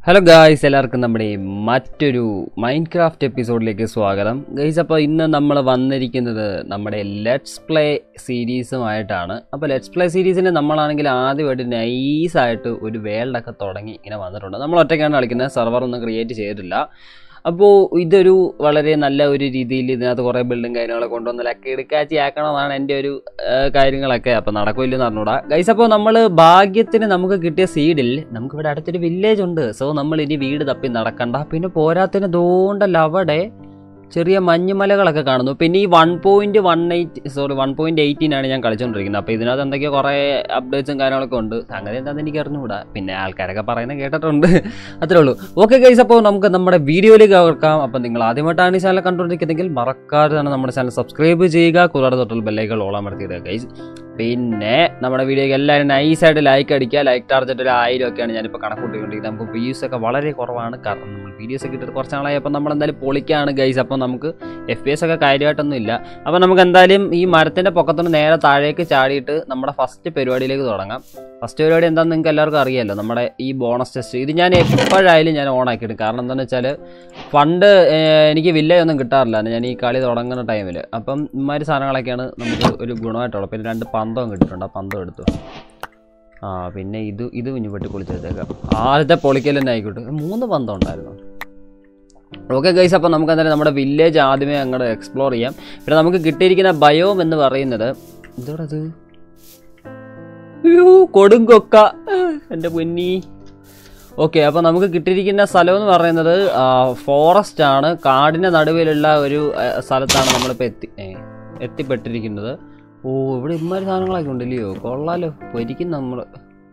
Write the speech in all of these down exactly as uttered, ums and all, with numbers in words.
Hello guys, എല്ലാവർക്കും നമ്മുടെ മറ്റൊരു മൈൻക്രാഫ്റ്റ് എപ്പിസോഡിലേക്ക് സ്വാഗതം. ഗൈസ്, അപ്പോൾ ഇന്ന് നമ്മൾ വന്നിരിക്കുന്നത് നമ്മുടെ ലെറ്റ്സ് പ്ലേ സീരീസുമായിട്ടാണ്. അപ്പോൾ ലെറ്റ്സ് പ്ലേ സീരീസിന് നമ്മളാണെങ്കിൽ ആദ്യമായിട്ട് നൈസായിട്ട് ഒരു വേൾഡൊക്കെ തുടങ്ങി ഇങ്ങനെ വന്നിട്ടുണ്ട്. നമ്മൾ ഒറ്റയ്ക്കാണ് കളിക്കുന്നത്, സെർവർ ഒന്നും ക്രിയേറ്റ് ചെയ്തിട്ടില്ല. അപ്പോൾ ഇതൊരു വളരെ നല്ല ഒരു രീതിയിൽ ഇതിനകത്ത് കുറേ ബിൽഡിങ് കാര്യങ്ങളൊക്കെ കൊണ്ടുവന്ന് ലക്കി എടുക്കാച്ചി ആക്കണമെന്നാണ് എൻ്റെ ഒരു കാര്യങ്ങളൊക്കെ. അപ്പോൾ നടക്കില്ലെന്ന് പറഞ്ഞൂടാ ഗൈസ്. അപ്പോൾ നമ്മൾ ഭാഗ്യത്തിന് നമുക്ക് കിട്ടിയ സീഡിൽ നമുക്കിവിടെ അടുത്തൊരു വില്ലേജ് ഉണ്ട്. സോ നമ്മൾ ഇനി വീട് തപ്പി നടക്കണ്ട. പിന്നെ പോരാത്തിന് തോണ്ടല്ല അവിടെ ചെറിയ മഞ്ഞുമലകളൊക്കെ കാണുന്നു. പിന്നെ ഈ one point one eight sorry one point എയ്റ്റീനാണ് ഞാൻ കളിച്ചുകൊണ്ടിരിക്കുന്നത്. അപ്പോൾ ഇതിനകത്ത് എന്തൊക്കെയോ കുറേ അപ്ഡേറ്റ്സും കാര്യങ്ങളൊക്കെ ഉണ്ട്. സംഗതി എന്താണെന്ന് എനിക്ക് അറിഞ്ഞുകൂടാ, പിന്നെ ആൾക്കാരൊക്കെ പറയുന്നത് കേട്ടിട്ടുണ്ട്, അത്രേ ഉള്ളൂ. ഓക്കെ ഗൈസ്, അപ്പോൾ നമുക്ക് നമ്മുടെ വീഡിയോയിലേക്ക് കവർക്കാം. അപ്പോൾ നിങ്ങൾ ആദ്യമായിട്ടാണ് ഈ ചാനൽ കണ്ടുകൊണ്ടിരിക്കുന്നതെങ്കിൽ മറക്കാതെ തന്നെ നമ്മുടെ ചാനൽ സബ്സ്ക്രൈബ് ചെയ്യുക, കൂടാതെ തൊട്ടുള്ള ബെല്ലൈക്കൺ ഓളാൻ മറക്കരുത് ഗൈസ്. പിന്നെ നമ്മുടെ വീഡിയോയ്ക്ക് എല്ലാവരും നൈസായിട്ട് ലൈക്ക് അടിക്കുക. ലൈക്ക് ടാർജറ്റ് ഒരു ആയിരം ഒക്കെയാണ് ഞാനിപ്പോൾ കണക്കൂട്ടിക്കൊണ്ടിരിക്കുന്നത്. നമുക്ക് വ്യൂസ് ഒക്കെ വളരെ കുറവാണ്, കാരണം നമ്മൾ വീഡിയോസ് ഒക്കെ ഇട്ടിട്ട് കുറച്ച് നാളായി. അപ്പോൾ നമ്മൾ എന്തായാലും പൊളിക്കാണ് ഗൈസ്. അപ്പോൾ നമുക്ക് എഫ് പി എസ് ഒക്കെ കാര്യമായിട്ടൊന്നും ഇല്ല. അപ്പോൾ നമുക്ക് എന്തായാലും ഈ മരത്തിൻ്റെ പൊക്കത്തുനിന്ന് നേരെ താഴേക്ക് ചാടിയിട്ട് നമ്മുടെ ഫസ്റ്റ് പരിപാടിയിലേക്ക് തുടങ്ങാം. ഫസ്റ്റ് പരിപാടി എന്താണെന്ന് നിങ്ങൾക്ക് എല്ലാവർക്കും അറിയാമല്ലോ, നമ്മുടെ ഈ ബോണസ് ടെസ്റ്റ്. ഇത് ഞാൻ എപ്പോഴായാലും ഞാൻ ഓൺ ആക്കിയിടും. കാരണം എന്താണെന്ന് വെച്ചാൽ ഫണ്ട് എനിക്ക് വില്ലേജ് ഒന്നും കിട്ടാറില്ല ഞാൻ ഈ കളി തുടങ്ങുന്ന ടൈമിൽ. അപ്പം ഇമാതിരി സാധനങ്ങളൊക്കെയാണ് നമുക്ക് ഒരു ഗുണമായിട്ടുള്ളത്. പിന്നെ രണ്ട് പന്തവും കിട്ടിയിട്ടുണ്ട്, ആ പന്തം എടുത്തു. ആ പിന്നെ ഇത് ഇത് കുഞ്ഞുപെട്ടി പൊളിച്ചെടുത്തേക്കാം. ആദ്യത്തെ പൊളിക്കൽ തന്നെ ആയിക്കോട്ടെ. മൂന്ന് പന്തം ഉണ്ടായിരുന്നു. ഓക്കെ ഗൈസ്, അപ്പോൾ നമുക്ക് എന്തായാലും നമ്മുടെ വില്ലേജ് ആദ്യമേ അങ്ങോട്ട് എക്സ്പ്ലോർ ചെയ്യാം. പിന്നെ നമുക്ക് കിട്ടിയിരിക്കുന്ന ബയോം എന്ന് പറയുന്നത് എന്തോടത്? അയ്യോ, കൊടുങ്കൊക്ക എൻ്റെ പൊന്നി. ഓക്കെ, അപ്പോൾ നമുക്ക് കിട്ടിയിരിക്കുന്ന സ്ഥലം എന്ന് പറയുന്നത് ഫോറസ്റ്റ് ആണ്. കാടിൻ്റെ നടുവിലുള്ള ഒരു സ്ഥലത്താണ് നമ്മളിപ്പോൾ എത്തി എത്തിപ്പെട്ടിരിക്കുന്നത്. ഓ, ഇവിടെ ഇമ്മാതിരി സാധനങ്ങളൊക്കെ ഉണ്ടല്ലയോ, കൊള്ളാലോ. പൊരിക്കും നമ്മൾ.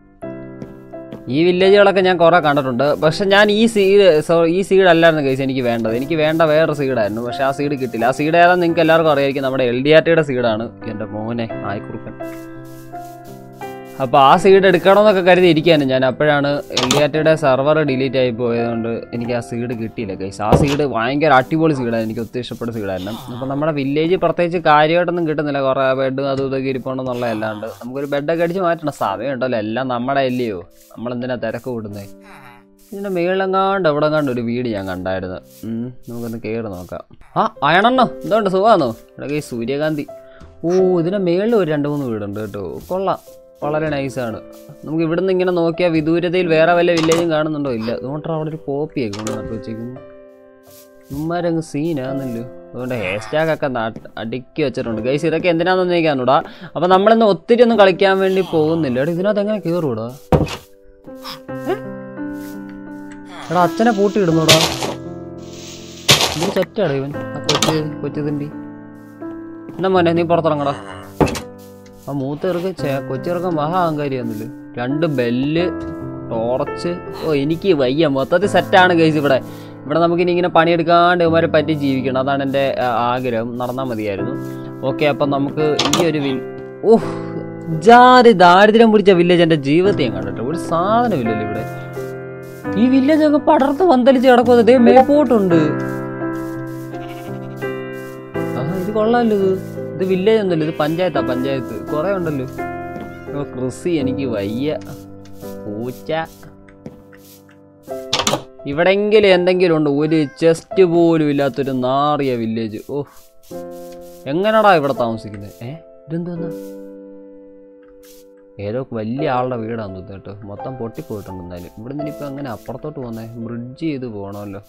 ഈ വില്ലേജുകളൊക്കെ ഞാൻ കുറേ കണ്ടിട്ടുണ്ട്. പക്ഷെ ഞാൻ ഈ സീഡ് സോ ഈ സീഡ് അല്ലായിരുന്നു ഗൈസ് എനിക്ക് വേണ്ടത്. എനിക്ക് വേണ്ട വേറൊരു സീഡായിരുന്നു, പക്ഷെ ആ സീഡ് കിട്ടില്ല. ആ സീഡ് ഏതാണെന്ന് നിങ്ങൾക്ക് എല്ലാവർക്കും അറിയായിരിക്കും, നമ്മുടെ എൽ ഡി ആർ ടിയുടെ സീഡാണ്. എൻ്റെ മോനെ ആയിക്കുറുക്കൻ. അപ്പോൾ ആ സീഡ് എടുക്കണമെന്നൊക്കെ കരുതി ഇരിക്കാനും ഞാൻ. അപ്പോഴാണ് എൽ ഡി ആർ ടിയുടെ സെർവർ ഡിലീറ്റ് ആയി പോയതുകൊണ്ട് എനിക്ക് ആ സീഡ് കിട്ടിയില്ല ഗൈസ്. ആ സീഡ് ഭയങ്കര അടിപൊളി സീഡായിരുന്നു, എനിക്ക് ഒത്തിരി ഇഷ്ടപ്പെട്ട സീഡായിരുന്നു. അപ്പോൾ നമ്മുടെ വില്ലേജ് പ്രത്യേകിച്ച് കാര്യമായിട്ടൊന്നും കിട്ടുന്നില്ല. കുറേ ബെഡും അതും ഇതൊക്കെ ഇരിപ്പുണ്ടെന്നുള്ള അല്ലാണ്ട് നമുക്കൊരു ബെഡൊക്കെ അടിച്ച് മാറ്റണം. സമയം ഉണ്ടല്ലോ, എല്ലാം നമ്മുടെ അല്ലയോ, നമ്മളെന്തിനാ തിരക്ക് കൂടുന്നത്. ഇതിൻ്റെ മേളെങ്ങാണ്ട് എവിടെ കണ്ട് ഒരു വീട് ഞാൻ കണ്ടായിരുന്നു. നമുക്കൊന്ന് കയറി നോക്കാം. ആ അയണെണ്ണോ എന്തുകൊണ്ട് സുഖമാണോ? ഇവിടെ ഗൈസ് സൂര്യകാന്തി. ഓ, ഇതിൻ്റെ മേളിൽ ഒരു രണ്ട് മൂന്ന് വീടുണ്ട് കേട്ടോ, കൊള്ളാം, വളരെ നൈസാണ്. നമുക്ക് ഇവിടെ നിന്ന് ഇങ്ങനെ നോക്കിയാൽ വിദൂരതയിൽ വേറെ വല്ല വില്ലേജും കാണുന്നുണ്ടോ? ഇല്ല. അതുകൊണ്ടാണ് അവിടെ ഒരു കോപ്പിയൊക്കെ കൊണ്ട് നട്ടു വെച്ചേക്കുന്നു. ഇമ്മാരങ്ങ് സീനാന്നല്ലോ. അതുകൊണ്ട് ഹാഷ്ടാഗൊക്കെ നാട്ട് അടുക്കി വെച്ചിട്ടുണ്ട് ഗൈസ്. ഇതൊക്കെ എന്തിനാണെന്ന് ചോദിക്കാനൂടാ. അപ്പം നമ്മളിന്ന് ഒത്തിരി ഒന്നും കളിക്കാൻ വേണ്ടി പോകുന്നില്ല. എടാ, ഇതിനകത്ത് എങ്ങനെ കയറൂടാ? എടാ, അച്ഛനെ പൂട്ടി ഇടുന്നൂടാ. ഇത് ചെറ്റാടാ ഇവൻ, ആ കൊച്ചു കൊച്ചു തിണ്ടി. എന്നാ മോനെ നീ പുറത്തിറങ്ങടാ. ആ മൂത്ത ഇറക്കം കൊച്ചിറക്കം മഹാ അഹങ്കാരിയാന്നില്ല. രണ്ട് ബെല്ല്, ടോർച്ച്. ഓ, എനിക്ക് വയ്യ. മൊത്തത്തിൽ സെറ്റാണ് ഗൈസ്. ഇവിടെ ഇവിടെ നമുക്കിനി ഇങ്ങനെ പണിയെടുക്കാണ്ട് ഇവരെ പറ്റി ജീവിക്കണം, അതാണ് എൻ്റെ ആഗ്രഹം. നടന്നാൽ മതിയായിരുന്നു. ഓക്കെ, അപ്പം നമുക്ക് ഈ ഒരു വിൽ ഓഹ് ജാതി ദാരിദ്ര്യം പിടിച്ച വില്ലേജ് എൻ്റെ ജീവിതത്തെ ഞാൻ കണ്ടിട്ട് ഒരു സാധനമില്ലല്ലോ ഇവിടെ. ഈ വില്ലേജ് ഒക്കെ പടർത്ത് പന്തലിച്ച് കിടക്കുന്നത്. അതേ മേപ്പോട്ടുണ്ട്. ആ ഇത് കൊള്ളാമല്ലോ. ഇത് ഇത് വില്ലേജ് ഒന്നുമല്ലോ, ഇത് പഞ്ചായത്താ. പഞ്ചായത്ത് കുറേ ഉണ്ടല്ലോ. കൃഷി എനിക്ക് വയ്യ. പൂച്ച ഇവിടെങ്കിലും എന്തെങ്കിലും ഉണ്ട്. ഒരു ചെസ്റ്റ് പോലും ഇല്ലാത്തൊരു നാറിയ വില്ലേജ്. ഓ, എങ്ങനെടാ ഇവിടെ താമസിക്കുന്നത്? ഏ ഇതെന്തോന്നാ? ഏതോ വലിയ ആളുടെ വീടാന്ന് തോന്നുന്നു കേട്ടോ. മൊത്തം പൊട്ടിപ്പോയിട്ടുണ്ട്. എന്തായാലും ഇവിടെ നിന്ന് ഇപ്പം എങ്ങനെ അപ്പുറത്തോട്ട് പോകുന്നേ? ബ്രിഡ്ജ് ചെയ്ത് പോകണമല്ലോ.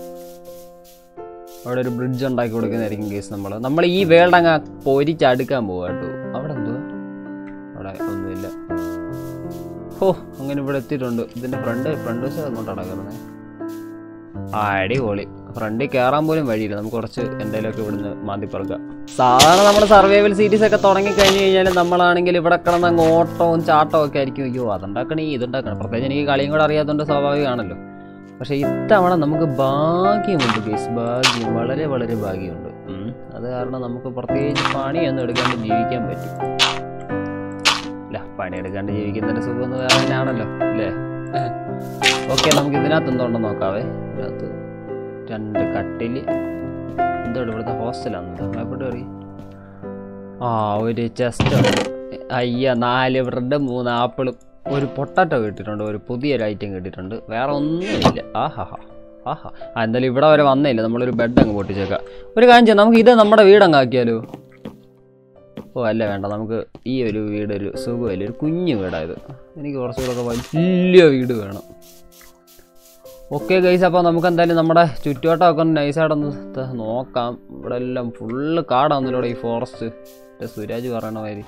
അവിടെ ഒരു ബ്രിഡ്ജ് ഉണ്ടാക്കി കൊടുക്കുന്നതായിരിക്കും കേസ്. നമ്മൾ നമ്മൾ ഈ വേൾഡ് അങ്ങ് പൊരിച്ചടുക്കാൻ പോവുക കേട്ടോ. അവിടെ എന്തുവാ? അവിടെ ഒന്നുമില്ല. ഓ, അങ്ങനെ ഇവിടെ എത്തിയിട്ടുണ്ട്. ഇതിൻ്റെ ഫ്രണ്ട് ഫ്രണ്ട് വശം അങ്ങോട്ടാണ് കയറുന്നത്. ആ അടിപൊളി. ഫ്രണ്ടിൽ കയറാൻ പോലും വഴിയില്ല. നമുക്ക് കുറച്ച് എന്തെങ്കിലുമൊക്കെ ഇവിടുന്ന് മാന്തിപ്പറക്കാം. സാധാരണ നമ്മുടെ സർവൈവൽ സീരീസ് ഒക്കെ തുടങ്ങി കഴിഞ്ഞ് കഴിഞ്ഞാൽ നമ്മളാണെങ്കിൽ ഇവിടെ കിടന്ന് അങ്ങ് ഓട്ടവും ചാട്ടവും ഒക്കെ ആയിരിക്കും. അയ്യോ അതുണ്ടാക്കണേ ഇതുണ്ടാക്കണം. പ്രത്യേകിച്ച് എനിക്ക് കളിയും കൂടെ അറിയാത്തതുകൊണ്ട് സ്വാഭാവികമാണല്ലോ. പക്ഷേ ഇത്തവണ നമുക്ക് ഭാഗ്യമുണ്ട് ഗൈസ്. ഭാഗ്യം, വളരെ വളരെ ഭാഗ്യമുണ്ട്. അത് കാരണം നമുക്ക് പ്രത്യേകിച്ച് പണിയൊന്നും എടുക്കാണ്ട് ജീവിക്കാൻ പറ്റും. അല്ല, പണിയെടുക്കാണ്ട് ജീവിക്കുന്നതിൻ്റെ സുഖം വേറെ തന്നെയാണല്ലോ അല്ലേ? ഓക്കെ, നമുക്ക് ഇതിനകത്ത് എന്തുകൊണ്ടെന്ന് നോക്കാവേ. ഇതിനകത്ത് രണ്ട് കട്ടിൽ. എന്തോട് ഇവിടുത്തെ ഹോസ്റ്റലാണെന്ന് എപ്പോഴും അറിയാം. ആ ഒരു ചെസ്റ്റ് ഉണ്ട്. അയ്യ, നാല് ബ്രെഡ് മൂന്ന് ആപ്പിളും. ഒരു പൊട്ടാറ്റോ കിട്ടിയിട്ടുണ്ട്, ഒരു പുതിയൊരു ഐറ്റം കിട്ടിയിട്ടുണ്ട്, വേറെ ഒന്നുമില്ല. ആഹാ ആഹാ ആ എന്തായാലും ഇവിടെ വരെ വന്നില്ല, നമ്മളൊരു ബെഡ് അങ്ങ് പൊട്ടിച്ചേക്കാം. ഒരു കാര്യം ചെയ്യാം, നമുക്ക് ഇത് നമ്മുടെ വീടങ്ങ് ആക്കിയാലോ? ഓ അല്ല വേണ്ട, നമുക്ക് ഈ ഒരു വീട് ഒരു സുഖമില്ല, ഒരു കുഞ്ഞു വീടായത്. എനിക്ക് കുറച്ചുകൂടെ വലിയ വീട് വേണം. ഓക്കെ ഗൈസ്, അപ്പോൾ നമുക്ക് എന്തായാലും നമ്മുടെ ചുറ്റുവട്ടമൊക്കെ ഒന്ന് നൈസായിട്ടൊന്ന് നോക്കാം. ഇവിടെ എല്ലാം ഫുള്ള് കാടാണെന്നിലൂടെ ഈ ഫോറസ്റ്റ്. സുരാജ് പറയണ മാതിരി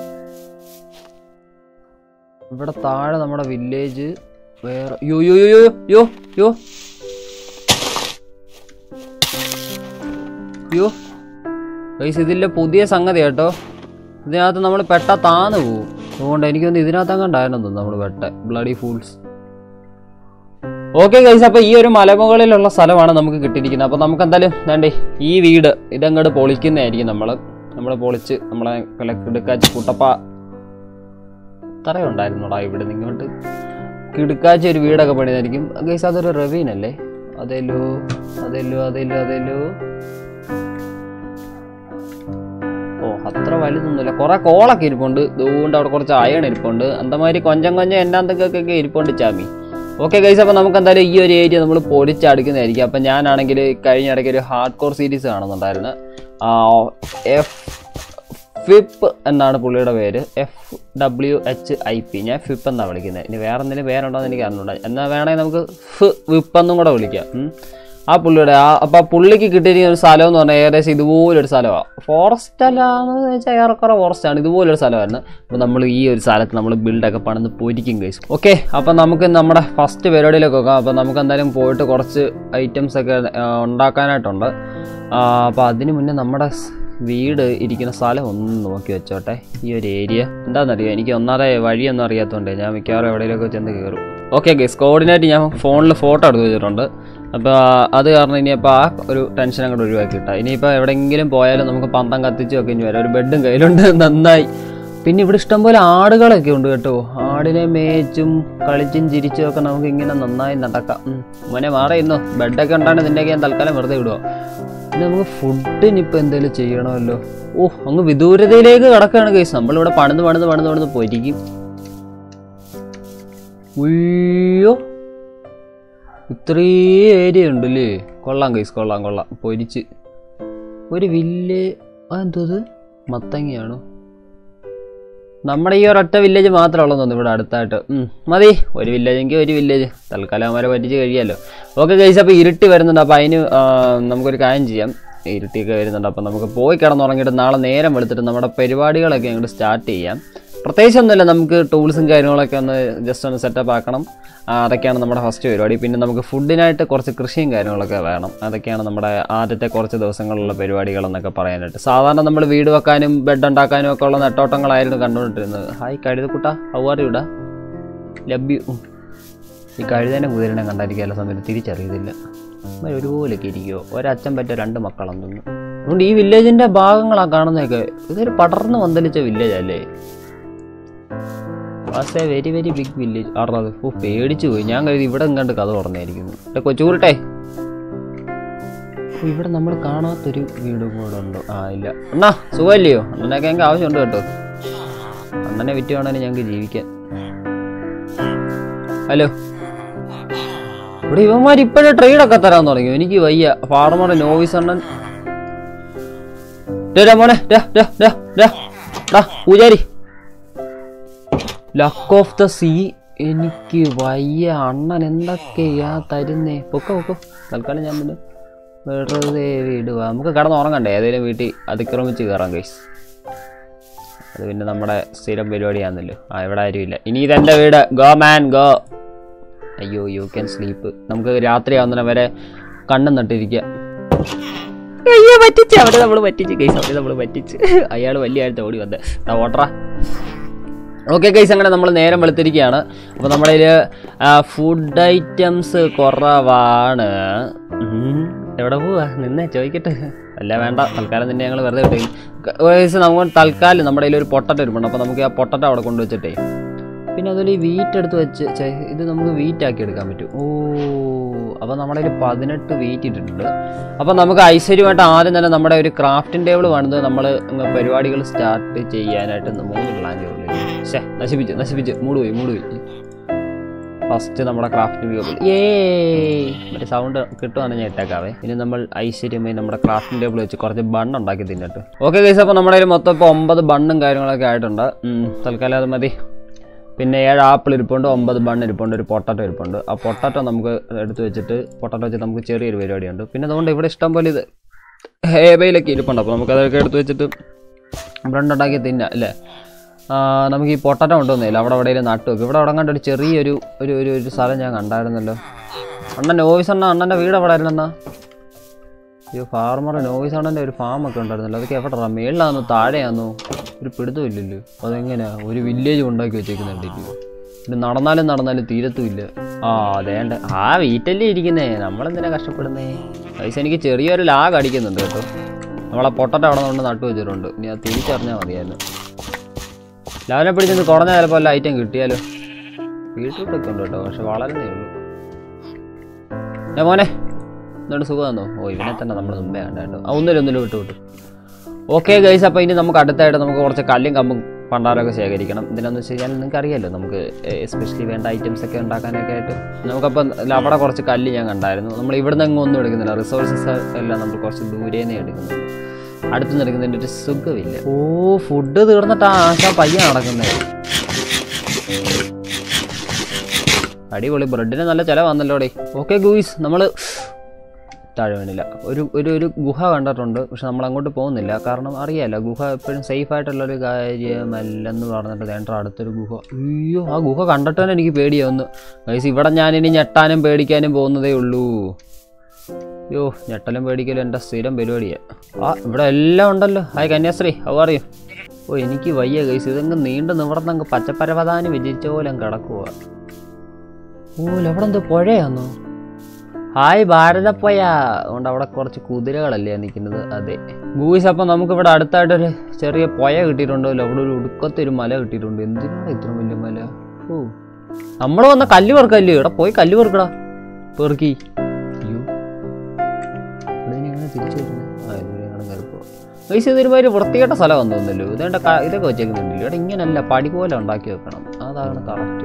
ഇവിടെ താഴെ നമ്മുടെ വില്ലേജ് വേറെ. യോ യോ യോ യോ യോ യോ യോ ഗൈസ്, ഇതിലെ പുതിയ സംഗതി കേട്ടോ. ഇതിനകത്ത് നമ്മൾ പെട്ട താന്ന് പോവും. അതുകൊണ്ട് എനിക്കൊന്ന് ഇതിനകത്ത് അങ്ങണ്ടായിരുന്നു തോന്നുന്നു നമ്മൾ പെട്ട ബ്ലഡി ഫൂൾസ്. ഓക്കെ ഗൈസ്, അപ്പോൾ ഈ ഒരു മലമുകളിലുള്ള സ്ഥലമാണ് നമുക്ക് കിട്ടിയിരിക്കുന്നത്. അപ്പോൾ നമുക്ക് എന്തായാലും വേണ്ടേ ഈ വീട് ഇതങ്ങോട്ട് പൊളിക്കുന്നതായിരിക്കും. നമ്മൾ നമ്മൾ പൊളിച്ച് നമ്മളെ കിടക്കാച്ച് കുട്ടപ്പ തറയുണ്ടായിരുന്നോടാ ഇവിടെ നിങ്ങോട്ട് കിടക്കാച്ച് ഒരു വീടൊക്കെ പണിതായിരിക്കും ഗൈസ്. അതൊരു റവീനല്ലേ? അതേലോ അതേലോ അതേലോ അതേലോ ഓ അത്ര വലുതൊന്നുമില്ല. കുറെ കോളൊക്കെ ഇരിപ്പുണ്ട്. ഇതുകൊണ്ട് അവിടെ കുറച്ച് അയൺ ഇരിപ്പുണ്ട്. അന്തമാതിരി കൊഞ്ചം കൊഞ്ചം എന്നാന്തൊക്കെ ഇരിപ്പുണ്ട് ചാമി. ഓക്കെ ഗൈസ്, അപ്പോൾ നമുക്ക് എന്തായാലും ഈ ഒരു ഏരിയ നമ്മൾ പൊടിച്ചടുക്കുന്നതായിരിക്കും. അപ്പം ഞാനാണെങ്കിൽ കഴിഞ്ഞ ഇടയ്ക്ക് ഒരു ഹാർഡ് കോർ സീരീസ് കാണുന്നുണ്ടായിരുന്നു. എഫ് ഫിപ്പ് എന്നാണ് പുള്ളിയുടെ പേര്. F W H I P. ഞാൻ ഫിപ്പ് എന്നാണ് വിളിക്കുന്നത്. ഇനി വേറെ എന്തെങ്കിലും പേരുണ്ടോ എന്ന് എനിക്ക് അറിഞ്ഞൂടാ. എന്നാൽ വേണമെങ്കിൽ നമുക്ക് ഫ് വിപ്പെന്നും കൂടെ വിളിക്കാം. ആ പുള്ളിയുടെ ആ അപ്പോൾ ആ പുള്ളിക്ക് കിട്ടിയിരിക്കുന്ന ഒരു സ്ഥലം എന്ന് പറഞ്ഞാൽ ഏകദേശം ഇതുപോലൊരു സ്ഥലമാണ്. ഫോറസ്റ്റ് അല്ലാന്ന് വെച്ചാൽ ഏറെക്കുറെ ഫോറസ്റ്റാണ്. ഇതുപോലൊരു സ്ഥലമായിരുന്നു. അപ്പോൾ നമ്മൾ ഈ ഒരു സ്ഥലത്ത് നമ്മൾ ബിൽഡൊക്കെ പണിത് പൊരിക്കും ഗൈസ്. ഓക്കെ, അപ്പോൾ നമുക്ക് നമ്മുടെ ഫസ്റ്റ് പരിപാടിയിലേക്ക് നോക്കാം. അപ്പോൾ നമുക്ക് എന്തായാലും പോയിട്ട് കുറച്ച് ഐറ്റംസ് ഒക്കെ ഉണ്ടാക്കാനായിട്ടുണ്ട്. അപ്പോൾ അതിന് മുന്നേ നമ്മുടെ വീട് ഇരിക്കുന്ന സ്ഥലം ഒന്ന് നോക്കി വെച്ചോട്ടെ. ഈ ഒരു ഏരിയ എന്താണെന്നറിയാം, എനിക്ക് ഒന്നാതെ വഴിയൊന്നും അറിയാത്തതുകൊണ്ട് ഞാൻ മിക്കവാറും എവിടെയെങ്കിലുമൊക്കെ ചെന്ന് കയറും. ഓക്കെ ഗൈസ്, കോർഡിനേറ്റ് ഞാൻ ഫോണിൽ ഫോട്ടോ എടുത്ത് വെച്ചിട്ടുണ്ട്. അപ്പോൾ അത് കാരണം ഇനിയിപ്പോൾ ആ ഒരു ടെൻഷൻ അങ്ങോട്ട് ഒഴിവാക്കിയിട്ടാ. ഇനിയിപ്പോൾ എവിടെയെങ്കിലും പോയാലും നമുക്ക് പന്തം കത്തിച്ച് ഒക്കെ ഇനി വരാം. ഒരു ബെഡും കയ്യിലുണ്ട്, നന്നായി. പിന്നെ ഇവിടെ ഇഷ്ടംപോലെ ആടുകളൊക്കെ ഉണ്ട് കേട്ടോ. ആടിനെ മേച്ചും കളിച്ചും ചിരിച്ചും ഒക്കെ നമുക്ക് ഇങ്ങനെ നന്നായി നടക്കാം. മോനെ മാറിയിരുന്നു. ബെഡൊക്കെ ഉണ്ടാണ് നിൻ്റെയൊക്കെ ഞാൻ തൽക്കാലം വെറുതെ വിടുക. പിന്നെ നമുക്ക് ഫുഡിനിപ്പോൾ എന്തെങ്കിലും ചെയ്യണമല്ലോ. ഓ അങ്ങ് വിദൂരതയിലേക്ക് കിടക്കുകയാണ് ഗൈസ്. നമ്മളിവിടെ പണിത് പണിത് പണിത് പണിത് പൊരിക്കും. ഉയ്യോ ഇത്രയും ഏരിയ ഉണ്ടല്ലേ. കൊള്ളാം ഗൈസ്, കൊള്ളാം കൊള്ളാം. പൊരിച്ച് ഒരു വില്ല് എന്തത് മത്തങ്ങയാണോ? നമ്മുടെ ഈ ഒരൊറ്റ വില്ലേജ് മാത്രമേ ഉള്ളൂ തോന്നുന്നു ഇവിടെ അടുത്തായിട്ട്. മതി, ഒരു വില്ലേജ് എങ്കിൽ ഒരു വില്ലേജ് തൽക്കാലം അവരെ പറ്റിച്ച് കഴിയാമല്ലോ. ഓക്കെ ഗൈസ്, അപ്പോൾ ഇരുട്ടി വരുന്നുണ്ട്. അപ്പോൾ അതിന് നമുക്കൊരു കാര്യം ചെയ്യാം. ഇരുട്ടിയൊക്കെ വരുന്നുണ്ട്. അപ്പോൾ നമുക്ക് പോയി കിടന്നുറങ്ങിയിട്ട് നാളെ നേരം വെളുത്തിട്ട് നമ്മുടെ പരിപാടികളൊക്കെ അങ്ങോട്ട് സ്റ്റാർട്ട് ചെയ്യാം. പ്രത്യേകിച്ചൊന്നുമില്ല, നമുക്ക് ടൂൾസും കാര്യങ്ങളൊക്കെ ഒന്ന് ജസ്റ്റ് ഒന്ന് സെറ്റപ്പ് ആക്കണം. അതൊക്കെയാണ് നമ്മുടെ ഫസ്റ്റ് പരിപാടി. പിന്നെ നമുക്ക് ഫുഡിനായിട്ട് കുറച്ച് കൃഷിയും കാര്യങ്ങളൊക്കെ വേണം. അതൊക്കെയാണ് നമ്മുടെ ആദ്യത്തെ കുറച്ച് ദിവസങ്ങളിലുള്ള പരിപാടികളെന്നൊക്കെ പറയാനായിട്ട്. സാധാരണ നമ്മൾ വീട് വെക്കാനും ബെഡ് ഉണ്ടാക്കാനും ഒക്കെ ഉള്ള നെട്ടോട്ടങ്ങളായിരുന്നു കണ്ടുകൊണ്ടിരുന്നത്. ഹായ് കഴുതക്കുട്ട, ഹൗ ആർ യു ഡാ? Love you. ഈ കഴുതേനെ കുതിരനെ കണ്ടായിരിക്കും സമയത്ത് തിരിച്ചറിയത്തില്ല. ഒരുപോലെയൊക്കെ ഇരിക്കുമോ? ഒരച്ഛൻ പറ്റ രണ്ട് മക്കളെന്ന്. അതുകൊണ്ട് ഈ വില്ലേജിൻ്റെ ഭാഗങ്ങളാണ് കാണുന്നതൊക്കെ. ഇതൊരു പടർന്ന് പന്തലിച്ച വില്ലേജല്ലേ? Was a very very big village. ആണത്. ഓ പേടിച്ചു പോയി. ഞാൻ കരുതി ഇവിടെ എങ്ങാണ്ട് കഥ തുറന്നായിരിക്കുന്നു. എൻ്റെ കൊച്ചുകൂരട്ടെ, ഇവിടെ നമ്മൾ കാണാത്തൊരു വീട് കൂടെ ഉണ്ടോ? ആ ഇല്ല. അണ്ണാ സുഖമല്ലയോ? അണ്ണനൊക്കെ ഞങ്ങൾക്ക് ആവശ്യമുണ്ട് കേട്ടോ. അണ്ണനെ വിറ്റ് വേണമെങ്കിൽ ഞങ്ങൾക്ക് ജീവിക്കാൻ. ഹലോ, ഇവിടെ ഇവന്മാർ ഇപ്പോഴും ട്രേഡൊക്കെ തരാൻ തുടങ്ങി. എനിക്ക് വയ്യ. ഫാർമർ നോവിസ് അണ്ണൻ മോനെ പൂജാരി ലക്ക് ഓഫ് ദ സീ. എനിക്ക് വയ്യ. അണ്ണൻ എന്തൊക്കെയാ തരുന്നേ? പൊക്കോ പൊക്കോ. തൽക്കാലം ഞാൻ പിന്നെ വെറുതെ വീടുക. നമുക്ക് കിടന്നുറങ്ങണ്ടേ? ഏതെങ്കിലും വീട്ടിൽ അതിക്രമിച്ച് കയറാം ഗൈസ്. അത് പിന്നെ നമ്മുടെ സ്ഥിരം പരിപാടിയാണല്ലോ. ആ ഇവിടെ ആരുമില്ല. ഇനി ഇതെൻ്റെ വീട്. Go man go. അയ്യോ യു ക്യാൻ സ്ലീപ്പ്. നമുക്ക് രാത്രി ആവുന്നതിനെ വരെ കണ്ണും നട്ടിരിക്കുക. അയ്യോ പറ്റിച്ച്. അവിടെ നമ്മൾ പറ്റിച്ച് ഗൈസ്. അവിടെ നമ്മൾ പറ്റിച്ച്. അയാൾ വലിയ ആയിട്ട് ഓടി വന്ന് ഓട്ടറ. ഓക്കെ ഗൈസ്, അങ്ങനെ നമ്മൾ നേരം വെളുത്തിരിക്കുകയാണ്. അപ്പോൾ നമ്മുടെ കയ്യിൽ ഫുഡ് ഐറ്റംസ് കുറവാണ്. എവിടെ പോവാ? നിന്നെ ചോദിക്കട്ടെ. അല്ല വേണ്ട, തൽക്കാലം നിന്നെ ഞങ്ങൾ വെറുതെ വിട്ടു ഗൈസ്. നമുക്ക് തൽക്കാലം നമ്മുടെ കയ്യിൽ ഒരു പൊട്ടറ്റോ ഇരിപ്പുണ്ട്. അപ്പോൾ നമുക്ക് ആ പൊട്ടറ്റോ അവിടെ കൊണ്ടുവച്ചിട്ടേ, പിന്നെ അതുപോലെ ഈ വീറ്റ് എടുത്ത് വെച്ച് ഇത് നമുക്ക് വീറ്റാക്കി എടുക്കാൻ പറ്റും. ഓ അപ്പോൾ നമ്മുടെ ഒരു പതിനെട്ട് വീറ്റ് ഇട്ടിട്ടുണ്ട്. അപ്പോൾ നമുക്ക് ഐശ്വര്യമായിട്ട് ആദ്യം തന്നെ നമ്മുടെ ഒരു ക്രാഫ്റ്റിംഗ് ടേബിൾ വേണ്ടത് നമ്മൾ പരിപാടികൾ സ്റ്റാർട്ട് ചെയ്യാനായിട്ട് മൂന്ന് പ്ലാൻ ചെയ്യുള്ളൂ. പോയല്ലേ. ശേ നശിപ്പിച്ച് നശിപ്പിച്ച് മൂട് പോയി മൂട് പോയി. ഫസ്റ്റ് നമ്മുടെ ക്രാഫ്റ്റിംഗ് ടേബിൾ ഏ മറ്റേ സൗണ്ട് കിട്ടുവാണെങ്കിൽ ഞാൻ ഇട്ടേക്കാവേ. ഇനി നമ്മൾ ഐശ്വര്യമായി നമ്മുടെ ക്രാഫ്റ്റിംഗ് ടേബിൾ വെച്ച് കുറച്ച് ബണ്ണ് ഉണ്ടാക്കി തിന്നിട്ട്. ഓക്കെ ഗൈസ്, അപ്പോൾ നമ്മുടെ കയ്യിൽ മൊത്തം ഇപ്പോൾ ഒമ്പത് ബണ്ണും കാര്യങ്ങളൊക്കെ ആയിട്ടുണ്ട്. തൽക്കാലം അത് മതി. പിന്നെ ഏഴ് ആപ്പിൾ ഇരിപ്പുണ്ട്, ഒമ്പത് ബണ്ണ് ഇരിപ്പുണ്ട്, ഒരു പൊട്ടാറ്റോ ഇരിപ്പുണ്ട്. ആ പൊട്ടാറ്റോ നമുക്ക് എടുത്ത് വെച്ചിട്ട് പൊട്ടാറ്റോ വെച്ചിട്ട് നമുക്ക് ചെറിയൊരു പരിപാടിയുണ്ട്. പിന്നെ അതുകൊണ്ട് ഇവിടെ ഇഷ്ടം പോലെ ഇത് ഹേബയിലൊക്കെ ഇരിപ്പുണ്ട്. അപ്പോൾ നമുക്കതൊക്കെ എടുത്ത് വെച്ചിട്ട് ബ്രെഡ് ഉണ്ടാക്കി തിന്നാം അല്ലേ. നമുക്ക് ഈ പൊട്ടാറ്റോ കൊണ്ടുവന്നില്ല, അവിടെ എവിടെയെങ്കിലും നട്ടു വെക്കും. ഇവിടെ അവിടെ കണ്ട ഒരു ചെറിയൊരു ഒരു ഒരു ഒരു സ്ഥലം ഞാൻ കണ്ടായിരുന്നല്ലോ. അണ്ണൻ നോയ്സ് അണ്ണ അണ്ണൻ്റെ വീട് എവിടെ ആയിരുന്നെന്നാ? ഈ ഫാർമർ നോയ്സ് അണ്ണൻ്റെ ഒരു ഫാമൊക്കെ ഉണ്ടായിരുന്നല്ലോ. അതൊക്കെ എവിടെ മേളിലാണെന്നോ താഴെയാണെന്നോ ഒരു പിടുത്തമില്ലല്ലോ. അതെങ്ങനെയാ ഒരു വില്ലേജ് ഉണ്ടാക്കി വെച്ചേക്കുന്നുണ്ടല്ലോ. പിന്നെ നടന്നാലും നടന്നാലും തീരത്തുമില്ല. ആ അതേണ്ട ആ വീട്ടല്ലേ ഇരിക്കുന്നേ, നമ്മളെന്തിനാ കഷ്ടപ്പെടുന്നേ. പൈസ എനിക്ക് ചെറിയൊരു ലാഗ് അടിക്കുന്നുണ്ട് കേട്ടോ. നമ്മളെ പൊട്ടറ്റ അവിടെ നിന്ന് നട്ടു വെച്ചിട്ടുണ്ട്. ഇനി അത് തിരിച്ചറിഞ്ഞാൽ മതിയായിരുന്നു. ലാവിനെ പിടിച്ചൊന്ന് കുറഞ്ഞ ചിലപ്പോൾ വല്ല ഐറ്റം കിട്ടിയാലോ. ബീട്രൂട്ടൊക്കെ ഉണ്ട് കേട്ടോ, പക്ഷെ വളരുന്നേ ഉള്ളൂ. ഞാൻ മോനെ എന്തുകൊണ്ട് സുഖം തന്നോ? ഓ ഇവനെ തന്നെ നമ്മൾ മുമ്പേ കണ്ട കേട്ടോ. ആ ഒന്നിലും ഒന്നിലും വിട്ടു വിട്ടു. ഓക്കെ ഗൈസ്, അപ്പോൾ ഇനി നമുക്ക് അടുത്തായിട്ട് നമുക്ക് കുറച്ച് കല്ലും കമ്പും പണ്ടാരമൊക്കെ ശേഖരിക്കണം. ഇതിനെന്ന് വെച്ച് കഴിഞ്ഞാൽ നിങ്ങൾക്ക് അറിയാമല്ലോ, നമുക്ക് എസ്പെഷ്യലി വേണ്ട ഐറ്റംസ് ഒക്കെ ഉണ്ടാക്കാനൊക്കെ ആയിട്ട് നമുക്കപ്പം അവിടെ കുറച്ച് കല്ല് ഞാൻ കണ്ടായിരുന്നു. നമ്മൾ ഇവിടുന്ന് എങ്ങും ഒന്നും എടുക്കുന്നില്ല, റിസോഴ്സസ് എല്ലാം നമ്മൾ കുറച്ച് ദൂരേന്നേ എടുക്കുന്നുണ്ട്. അടുത്ത് നിൽക്കുന്നതിൻ്റെ ഒരു സുഖമില്ല. ഓ ഫുഡ് തീർന്നിട്ടാ ആശാ പയ്യ നടക്കുന്നത്. അടിപൊളി, ബ്രെഡിന് നല്ല ചിലവാന്നല്ലോടെ. ഓക്കെ ഗൂയിസ്, നമ്മൾ താഴെ വീണില്ല. ഒരു ഒരു ഒരു ഗുഹ കണ്ടിട്ടുണ്ട്, പക്ഷെ നമ്മൾ അങ്ങോട്ട് പോകുന്നില്ല. കാരണം അറിയാമല്ലോ, ഗുഹ എപ്പോഴും സേഫ് ആയിട്ടുള്ളൊരു കാര്യമല്ലെന്ന് പറഞ്ഞിട്ട് വേണ്ട അടുത്തൊരു ഗുഹ. അയ്യോ ആ ഗുഹ കണ്ടിട്ട് തന്നെ എനിക്ക് പേടിയാവുന്നു ഗൈസ്. ഇവിടെ ഞാനിനി ഞെട്ടാനും പേടിക്കാനും പോകുന്നതേ ഉള്ളൂ. അയ്യോ ഞെട്ടലും പേടിക്കലും എൻ്റെ സ്ഥിരം പരിപാടിയാണ്. ആ ഇവിടെ എല്ലാം ഉണ്ടല്ലോ. Hi Kanyashree, how are you? ഓ എനിക്ക് വയ്യ ഗൈസ്, ഇതങ്ങ് നീണ്ടു നിവർന്നങ്ങ് പച്ചപ്പരവതാനി വിജയിച്ച പോലെ അങ്ങ് കിടക്കുക. ഓ എവിടെ എന്തോ പുഴയാന്നോ? ഹായ് ഭാരതപ്പുഴ. അതുകൊണ്ട് അവിടെ കുറച്ച് കുതിരകളല്ലേ നിൽക്കുന്നത്. അതെ ഗൂയിസ്, അപ്പം നമുക്കിവിടെ അടുത്തായിട്ടൊരു ചെറിയ പുഴ കിട്ടിയിട്ടുണ്ടല്ലോ. അവിടെ ഒരു ഒടുക്കത്തൊരു മല കിട്ടിയിട്ടുണ്ട്. എന്തിനാണ് ഇത്ര വലിയ മല? ഓ നമ്മൾ വന്ന കല്ല് പെറുക്കല്ലേ. ഇവിടെ പോയി കല്ല് പെറുക്കടാ, പെറുക്കി. അയ്യോ ഇവിടെ ഇങ്ങനെ തിരിച്ചു വരുന്നത്. ആ ഇങ്ങനെ കയറിപ്പോ ഗൈസ്. ഇതൊരുമാതിരി വൃത്തികെട്ട സ്ഥലമാണെന്ന് തോന്നുന്നല്ലോ. ഇതേണ്ട ഇതൊക്കെ വെച്ചേക്കുന്നുണ്ടല്ലോ. ഇവിടെ ഇങ്ങനല്ല, പടി പോലെ ഉണ്ടാക്കി വെക്കണം. അതാണ് കറക്റ്റ്.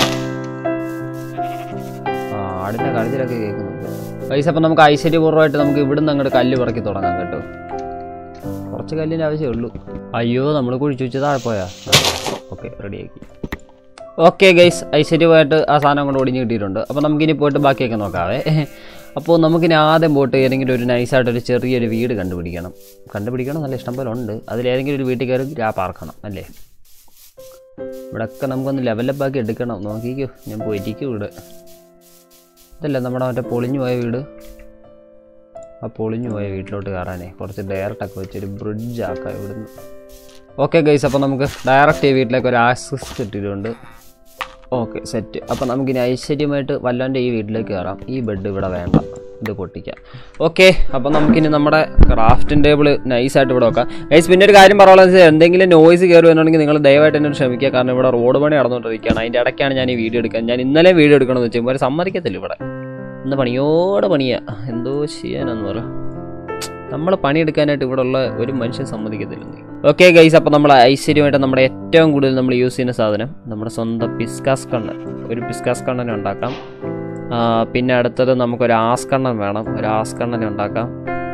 ആ ആടിൻ്റെ കഴുതിലൊക്കെ കേൾക്കുന്നുണ്ട് ഗൈസ്. അപ്പം നമുക്ക് ഐശ്വര്യപൂർവ്വമായിട്ട് നമുക്ക് ഇവിടുന്ന് അങ്ങോട്ട് കല്ല് പറക്കി തുടങ്ങാം കേട്ടോ. കുറച്ച് കല്ലിൻ്റെ ആവശ്യമേ ഉള്ളൂ. അയ്യോ നമ്മൾ കുഴിച്ചു വെച്ച് താഴെ പോയാ. ഓക്കെ റെഡിയാക്കി. ഓക്കെ ഗൈസ്, ഐശ്വര്യമായിട്ട് ആ സാധനം കൊണ്ട് ഒടിഞ്ഞ് കിട്ടിയിട്ടുണ്ട്. അപ്പോൾ നമുക്കിനി പോയിട്ട് ബാക്കിയൊക്കെ നോക്കാവേ. അപ്പോൾ നമുക്കിനി ആദ്യം പോയിട്ട് ഏതെങ്കിലും ഒരു നൈസായിട്ടൊരു ചെറിയൊരു വീട് കണ്ടുപിടിക്കണം. കണ്ടുപിടിക്കണം നല്ല ഇഷ്ടം പോലെ ഉണ്ട്. അതിലേതെങ്കിലും ഒരു വീട്ടിൽ കയറി ആ പാർക്കണം അല്ലേ. ഇവിടെയൊക്കെ നമുക്കൊന്ന് ലെവലപ്പ് ആക്കി എടുക്കണം. നോക്കിക്കോ, ഞാൻ പോയിരിക്കും ഇവിടെ. ഇതല്ലേ നമ്മുടെ മറ്റേ പൊളിഞ്ഞു പോയ വീട്. ആ പൊളിഞ്ഞു പോയ വീട്ടിലോട്ട് കയറാനേ കുറച്ച് ഡയറക്റ്റൊക്കെ വെച്ചൊരു ബ്രിഡ്ജ് ആക്കാം ഇവിടുന്ന്. ഓക്കെ ഗൈസ്, അപ്പോൾ നമുക്ക് ഡയറക്റ്റ് ഈ വീട്ടിലേക്ക് ഒരു ആക്സസ് കിട്ടിയിട്ടുണ്ട്. Okay set. അപ്പോൾ നമുക്കിനി ഐശ്വര്യമായിട്ട് വല്ലാൻ്റെ ഈ വീട്ടിലേക്ക് കയറാം. ഈ ബെഡ് ഇവിടെ വേണ്ട, ഇത് പൊട്ടിക്കാം. ഓക്കെ, അപ്പോൾ നമുക്കിനി നമ്മുടെ ക്രാഫ്റ്റിംഗ് ടേബിൾ നൈസായിട്ട് ഇവിടെ വെക്കാം ഗൈസ്. പിന്നെ ഒരു കാര്യം പറയാനുള്ളത് വെച്ചാൽ എന്തെങ്കിലും നോയ്സ് കയറി വരുന്നുണ്ടെങ്കിൽ നിങ്ങൾ ദയവായിട്ട് എന്നോട് ക്ഷമിക്കുക. കാരണം ഇവിടെ റോഡ് പണി നടന്നുകൊണ്ടിരിക്കുകയാണ്. അതിൻ്റെ ഇടയ്ക്കാണ് ഞാൻ ഈ വീഡിയോ എടുക്കാൻ. ഞാൻ ഇന്നലെ വീഡിയോ എടുക്കണമെന്ന് വെച്ചാൽ ഇവർ സമ്മതിക്കത്തില്ല. ഇവിടെ ഇന്ന് പണിയോടെ പണിയാണ്. എന്തോ ചെയ്യാനെന്ന് പറയാം, നമ്മൾ പണിയെടുക്കാനായിട്ട് ഇവിടെ ഉള്ള ഒരു മനുഷ്യൻ സമ്മതിക്കത്തില്ല. ഓക്കെ ഗൈസ്, അപ്പോൾ നമ്മൾ ഐശ്വര്യമായിട്ട് നമ്മുടെ ഏറ്റവും കൂടുതൽ നമ്മൾ യൂസ് ചെയ്യുന്ന സാധനം നമ്മുടെ സ്വന്തം പിസ്കാസ് കണ്ണൻ. ഒരു പിസ്കാസ് കണ്ണനെ ഉണ്ടാക്കാം. പിന്നെ അടുത്തത് നമുക്കൊരു ആസ്കണ്ണൻ വേണം. ഒരു ആസ്കണ്ണനെ ഉണ്ടാക്കാം.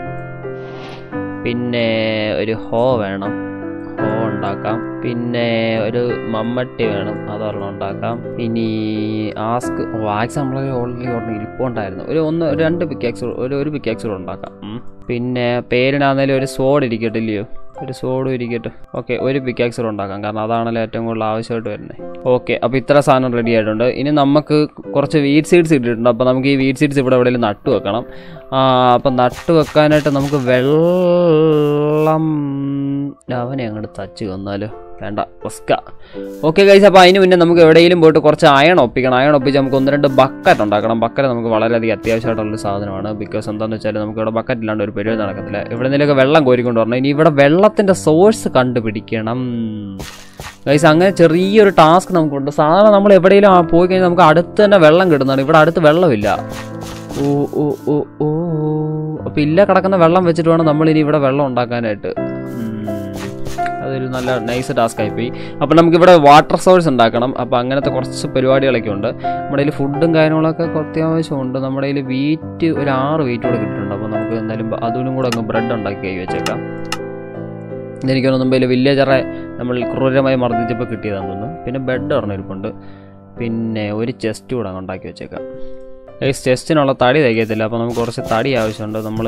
പിന്നെ ഒരു ഹോ വേണം, ഹോ ഉണ്ടാക്കാം. പിന്നെ ഒരു മമ്മട്ടി വേണം, അതൊരെണ്ണം ഉണ്ടാക്കാം. ഇനി ആസ്ക് വാക്സ് നമ്മൾ ഓൾറെഡി ഓർഡർ ഇരിപ്പുണ്ടായിരുന്നു. ഒരു ഒന്ന് ഒരു രണ്ട് പിക്കാക്സ് ഒരു ഒരു പിക്കാക്സ് കൂടെ ഉണ്ടാക്കാം. പിന്നെ പേരിനാന്നേലും ഒരു സോഡ് ഇരിക്കട്ടെ ഇല്ലയോ, ഒരു സോഡും ഇരിക്കട്ടെ. ഓക്കെ, ഒരു പിക്കാക്സ് കൂടെ ഉണ്ടാക്കാം, കാരണം അതാണല്ലോ ഏറ്റവും കൂടുതൽ ആവശ്യമായിട്ട് വരുന്നത്. ഓക്കെ, അപ്പോൾ ഇത്ര സാധനം റെഡി ആയിട്ടുണ്ട്. ഇനി നമുക്ക് കുറച്ച് വീറ്റ് സീഡ്സ് ഇട്ടിട്ടുണ്ട്. അപ്പോൾ നമുക്ക് ഈ വീറ്റ് സീഡ്സ് ഇവിടെ എവിടെയെങ്കിലും നട്ടു വെക്കണം. അപ്പം നട്ടു വെക്കാനായിട്ട് നമുക്ക് വെള്ളം അവനെ അങ്ങോട്ട് തച്ച് വന്നാലോ, വേണ്ട റിസ്ക. ഓക്കെ ഗൈസ്, അപ്പോൾ അതിന് മുന്നേ നമുക്ക് എവിടെയെങ്കിലും പോയിട്ട് കുറച്ച് അയൺ ഒപ്പിക്കണം. അയൺ ഒപ്പിച്ച് നമുക്ക് ഒന്ന് രണ്ട് ബക്കറ്റ് ഉണ്ടാക്കണം. ബക്കറ്റ് നമുക്ക് വളരെയധികം അത്യാവശ്യമായിട്ടുള്ളൊരു സാധനമാണ്. ബിക്കോസ് എന്താണെന്ന് വെച്ചാൽ നമുക്ക് ഇവിടെ ബക്കറ്റ് ഇല്ലാണ്ട് ഒരു പരിപാടി നടക്കത്തില്ല. ഇവിടെ നിന്നൊക്കെ വെള്ളം കോരിക്കൊണ്ട് വരണം. ഇനി ഇവിടെ വെള്ളത്തിൻ്റെ സോഴ്സ് കണ്ടുപിടിക്കണം ഗൈസ്. അങ്ങനെ ചെറിയൊരു ടാസ്ക് നമുക്കുണ്ട്. സാധാരണ നമ്മൾ എവിടെയെങ്കിലും പോയി കഴിഞ്ഞാൽ നമുക്ക് അടുത്ത് തന്നെ വെള്ളം കിട്ടുന്നതാണ്. ഇവിടെ അടുത്ത് വെള്ളമില്ല. ഓ ഓ ഓ ഓ അപ്പോൾ ഇല്ല കിടക്കുന്ന വെള്ളം വെച്ചിട്ട് വേണം നമ്മളിനി ഇവിടെ വെള്ളം ഉണ്ടാക്കാനായിട്ട്. അതൊരു നല്ല നൈസ് ടാസ്ക് ആയിപ്പോയി. അപ്പോൾ നമുക്കിവിടെ വാട്ടർ സോഴ്സ് ഉണ്ടാക്കണം. അപ്പോൾ അങ്ങനത്തെ കുറച്ച് പരിപാടികളൊക്കെ ഉണ്ട്. നമ്മുടെ കയ്യിൽ ഫുഡും കാര്യങ്ങളൊക്കെ അത്യാവശ്യമുണ്ട്. നമ്മുടെ കയ്യിൽ വീറ്റ് ഒരു ആറ് വീറ്റ് കൂടെ കിട്ടുന്നുണ്ട്. അപ്പോൾ നമുക്ക് എന്തായാലും അതിനും കൂടെ അങ്ങ് ബ്രെഡ് ഉണ്ടാക്കി കൈ വെച്ചേക്കാം. എനിക്കൊന്നും മുമ്പേ വില്ലേജറെ നമ്മൾ ക്രൂരമായി മർദ്ദിച്ചപ്പോൾ കിട്ടിയതാണെന്ന് തോന്നുന്നു. പിന്നെ ബെഡ് പറഞ്ഞിരിപ്പുണ്ട്. പിന്നെ ഒരു ചെസ്റ്റ് കൂടെ അങ്ങ് ഉണ്ടാക്കി വെച്ചേക്കാം. ഈ ചെസ്റ്റിനുള്ള തടി തയ്ക്കത്തില്ല. അപ്പോൾ നമുക്ക് കുറച്ച് തടി ആവശ്യമുണ്ട്. നമ്മൾ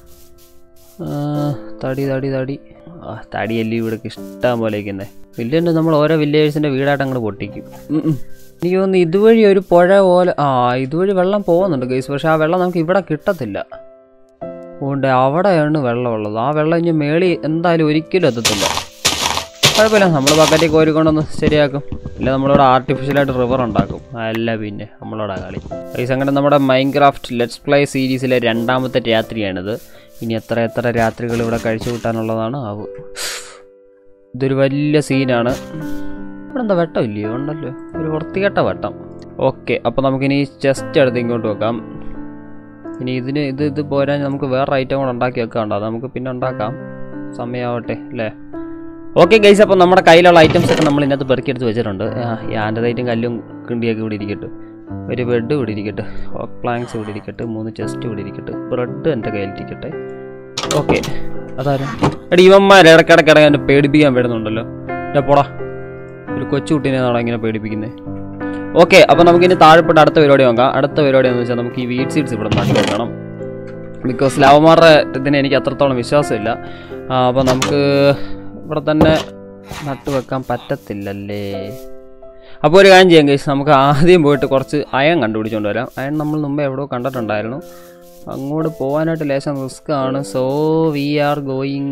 തടി തടി തടി ആ തടിയല്ലേ ഇവിടെ ഇഷ്ടം പോലെ ഇരിക്കുന്നത്. വില്ലേജ് നമ്മൾ ഓരോ വില്ലേജേഴ്സിൻ്റെ വീടായിട്ട് അങ്ങോട്ട് പൊട്ടിക്കും. എനിക്ക് തോന്നുന്നു ഇതുവഴി ഒരു പുഴ പോലെ ആ ഇതുവഴി വെള്ളം പോകുന്നുണ്ട് ഗൈസ്. പക്ഷേ ആ വെള്ളം നമുക്ക് ഇവിടെ കിട്ടത്തില്ല. അതുകൊണ്ട് അവിടെയാണ് വെള്ളമുള്ളത്. ആ വെള്ളം ഇനി മേളി എന്തായാലും ഒരിക്കലും എത്തത്തില്ല. കുഴപ്പമില്ല, നമ്മൾ ബക്കറ്റിൽ കോരിക്കൊണ്ടൊന്ന് ശരിയാക്കും. ഇല്ല നമ്മളിവിടെ ആർട്ടിഫിഷ്യലായിട്ട് റിവർ ഉണ്ടാക്കും. അല്ല പിന്നെ നമ്മളോടാ കളി. ഗൈസ് അങ്ങനെ നമ്മുടെ മൈൻക്രാഫ്റ്റ് ലെറ്റ്സ് പ്ലേ സീരീസിലെ രണ്ടാമത്തെ രാത്രിയാണിത്. ഇനി എത്ര എത്ര രാത്രികൾ ഇവിടെ കഴിച്ചു കൂട്ടാനുള്ളതാണ് ആവ്. ഇതൊരു വലിയ സീനാണ്. ഇവിടെ എന്താ വെട്ടം ഇല്ലയോ? ഉണ്ടല്ലോ ഒരു വൃത്തികെട്ട വെട്ടം. ഓക്കെ, അപ്പോൾ നമുക്കിനി ചെസ്റ്റ് എടുത്ത് ഇങ്ങോട്ട് വെക്കാം. ഇനി ഇതിന് ഇത് ഇത് പോരാൻ നമുക്ക് വേറെ ഐറ്റം കൂടെ ഉണ്ടാക്കി വെക്കാണ്ട്. അത് നമുക്ക് പിന്നെ ഉണ്ടാക്കാം, സമയമാവട്ടെ അല്ലേ. ഓക്കെ ഗൈസ്, അപ്പോൾ നമ്മുടെ കയ്യിലുള്ള ഐറ്റംസ് ഒക്കെ നമ്മൾ ഇതിനകത്ത് പെറുക്കിയെടുത്ത് വെച്ചിട്ടുണ്ട്. യാൻ്റെതായിട്ടും കല്ലും കിണ്ടിയൊക്കെ ഇവിടെ ഇരിക്കട്ടെ. ഒരു ബെഡ് ഇവിടെ ഇരിക്കട്ടെ. ഓക്ക് പ്ലാങ്ക്സ് ഇവിടെ ഇരിക്കട്ടെ. മൂന്ന് ചെസ്റ്റ് ഇവിടെ ഇരിക്കട്ടെ. ബ്രെഡ് എൻ്റെ കയ്യിലിരിക്കട്ടെ. ഓക്കെ, അതാരും എടി ഇവന്മാർ ഇടയ്ക്കിടയ്ക്ക് ഇടയ്ക്ക് എന്നെ പേടിപ്പിക്കാൻ വരുന്നുണ്ടല്ലോ. എൻ്റെ പോടാ, ഒരു കൊച്ചുകുട്ടീനെയാണോ ഇങ്ങനെ പേടിപ്പിക്കുന്നത്? ഓക്കെ, അപ്പോൾ നമുക്കിനി താഴെപ്പെട്ട് അടുത്ത പരിപാടി നോക്കാം. അടുത്ത പരിപാടി എന്ന് വെച്ചാൽ നമുക്ക് ഈ വീറ്റ് സീഡ്സ് ഇവിടെ നട്ടു വെക്കണം. ബിക്കോസ് ലവന്മാരുടെ ഇതിന് എനിക്ക് അത്രത്തോളം വിശ്വാസമില്ല. അപ്പോൾ നമുക്ക് ഇവിടെ തന്നെ നട്ടു വെക്കാൻ പറ്റത്തില്ലല്ലേ. അപ്പോൾ ഒരു കാര്യം ചെയ്യാം ഗൈസ്, നമുക്ക് ആദ്യം പോയിട്ട് കുറച്ച് അയൺ കണ്ടുപിടിച്ചുകൊണ്ട് വരാം. അയൺ നമ്മൾ മുമ്പേ എവിടെയോ കണ്ടിട്ടുണ്ടായിരുന്നു. അങ്ങോട്ട് പോകാനായിട്ട് ലേശം റിസ്ക് ആണ്. So we are going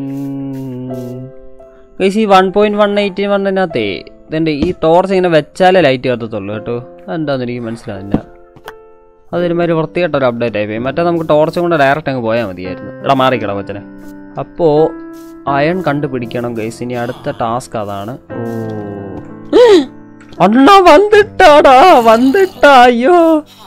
guys. ഈ വൺ പോയിൻറ്റ് വൺ എയ്റ്റി വണ്ണിനകത്തേ ഇതെൻ്റെ ഈ ടോർച്ച് ഇങ്ങനെ വെച്ചാലേ ലൈറ്റ് കത്തത്തുള്ളൂ കേട്ടോ. അതെന്താണെന്ന് എനിക്ക് മനസ്സിലാവില്ല. അതൊരുമാതിരി വൃത്തികെട്ടൊരു അപ്ഡേറ്റ് ആയിപ്പോയി. മറ്റേ നമുക്ക് ടോർച്ചും കൊണ്ട് ഡയറക്റ്റ് അങ്ങ് പോയാൽ മതിയായിരുന്നു. ഇവിടെ മാറിക്കിടാം കൊച്ചനെ. അപ്പോൾ അയൺ കണ്ടുപിടിക്കണം ഗൈസ്. ഇനി അടുത്ത ടാസ്ക് അതാണ്. ഓ അണ്ണ വന്നിട്ടാടാ വന്നിട്ടാ. അയ്യോ